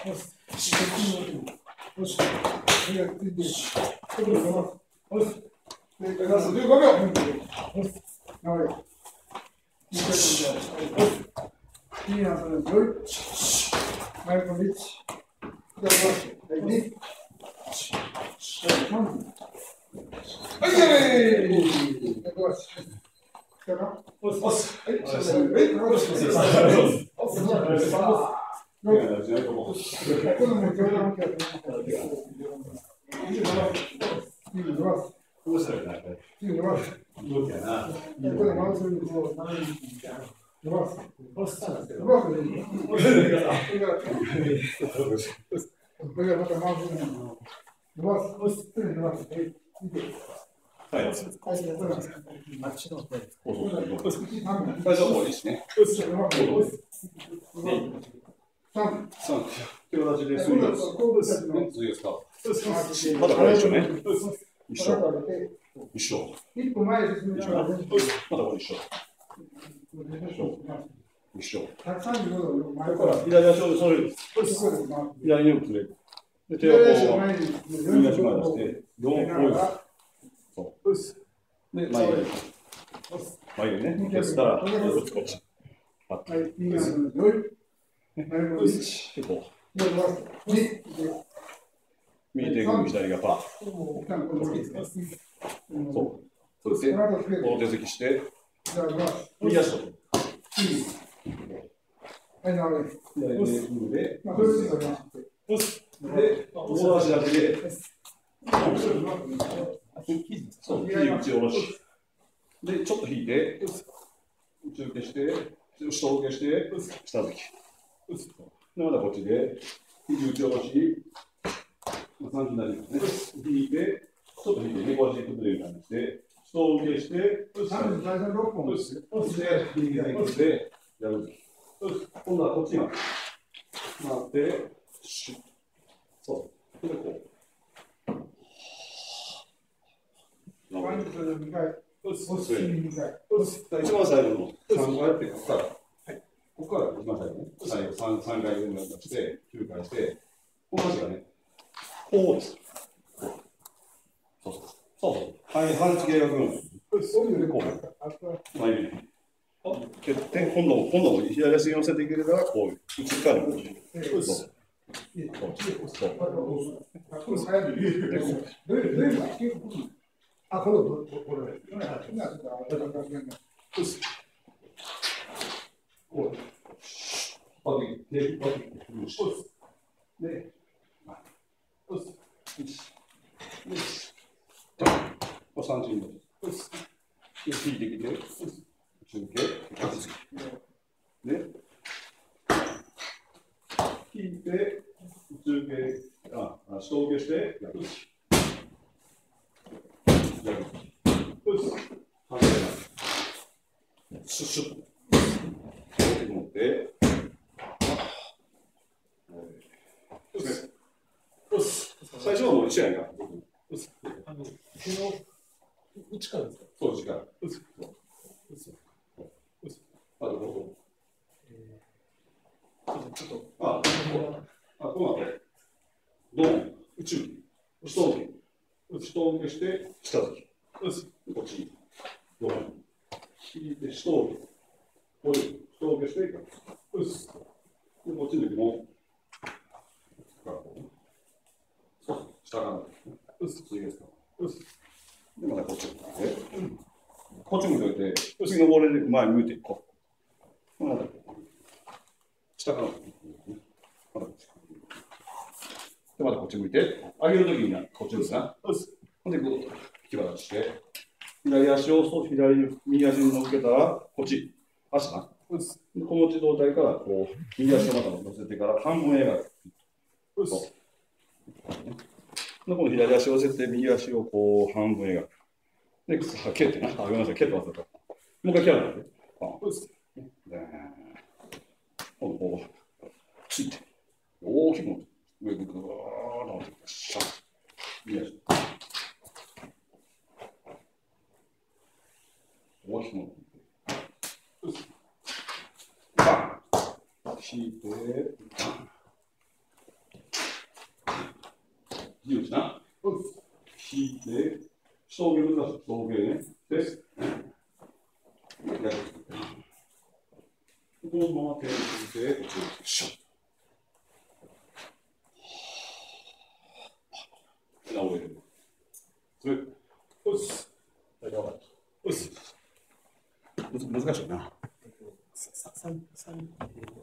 まだこれ一緒ね。一緒。一緒。まだこれ一緒。一緒。だから左足をそれる。左に移れる。で、手をこう、右足前出して、4、そう。で、前に。前にね。消したら、こっち。はい。で、こう。右手組、左がパー。そう。そして、この手突きして、右足と。左手組で、で、大足立ちで、そう、肘打ち下ろし。で、ちょっと引いて、内受けして、下受けして、下突き。で、またこっちで、肘打ち下ろし、3になりますね。引いて、ちょっと引いて、猫足崩れる感じで、下受けして、そして、右前屈で、やる。今度はこっちに回って、そう。で、こう。一番最後の3回やって、ここから、ここから一番最後ね、最後3回分のして、9回して、この足がね、こうです。そうそう。はい、半月が来るの。こう。前に。今度も左足に寄せていければ、こう、内側に。そうそう。30度。引いてきて、中継、で、引いて、中継、下受けして、やる。シュッシュッと。持って、最初はもう一緒やんか。内からですか？そう、内から。あと、ここ。ちょっと。こうなって。ドン、宇宙、下受け。下受けして、下突き。こっち。ドン。引いて、下受け。こういう。下受けして、で、こっちの時も、下から。次ですか。で、またこっち向いて、こっち向いておいて、次のボールで前向いていこう。また下から。またこっち。で、またこっち向いて、上げるときにはこっちですな。ほんで、ぐーっと引き渡して、左足を右足に乗っけたら、こっち、足な。この状態から、こう、右足をまた乗せてから半分描く。で、この左足を乗せて、右足をこう、半分描く。で、蹴ってな。ごめんなさい、蹴ってますよ。もう一回蹴らないで。こう、ついて、大きく持って、上にぐーっと持ってきて、シャッ。右足。大きく持って、バン。引いて、バン。 自由しな。引いて、下下難しい。下下ね。です。このまま手をついて、こっちにシャッ。直れる。それ、うっす。うっす。難しいな。